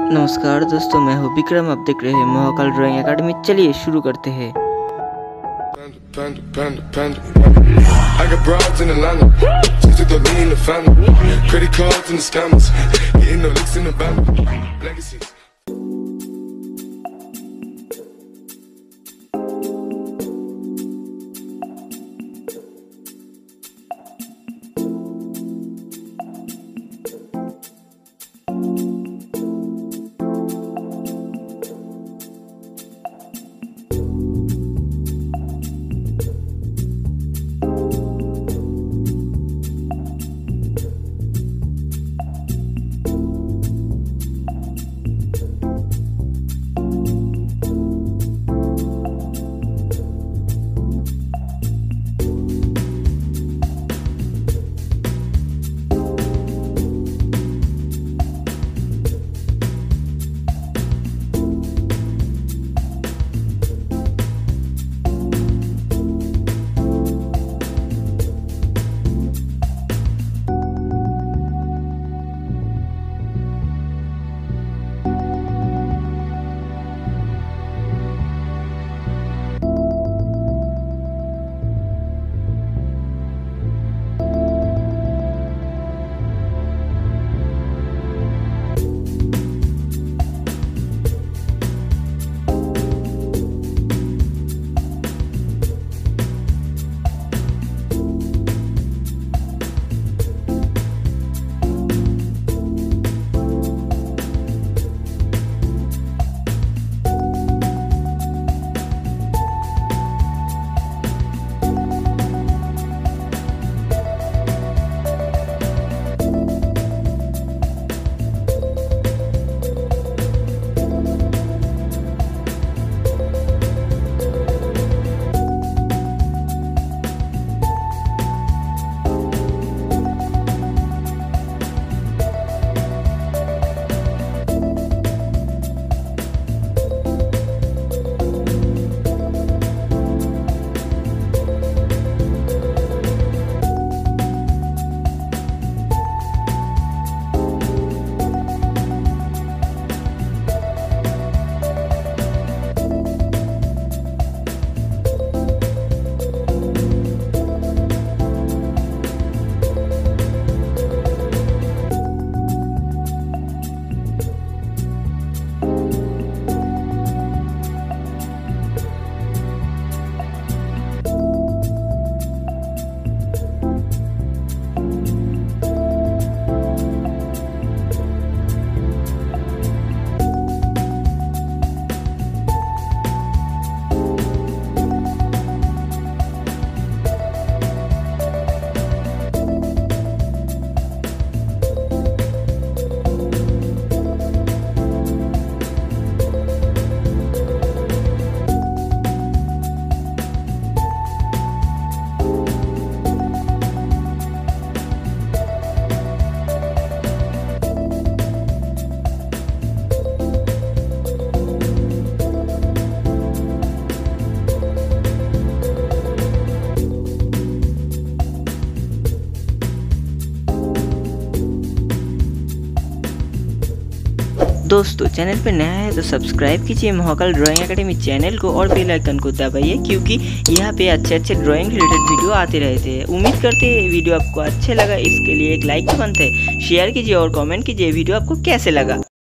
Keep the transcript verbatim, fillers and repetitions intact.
नमस्कार दोस्तों, मैं हूँ विक्रम। आप देख रहे हैं महाकाल ड्राइंग एकेडमी। चलिए शुरू करते हैं। I got broads in Atlanta, just to lean in the family, credit cards and the scammers, hitting the licks in the band, legacies. दोस्तों, चैनल पे नया है तो सब्सक्राइब कीजिए महाकाल ड्राइंग एकेडमी चैनल को और बेल आइकन को दबाइए, क्योंकि यहाँ पे अच्छे अच्छे ड्राइंग रिलेटेड वीडियो आते रहते हैं। उम्मीद करते हैं वीडियो आपको अच्छे लगा। इसके लिए एक लाइक तो बनता है, शेयर कीजिए और कमेंट कीजिए वीडियो आपको कैसे लगा।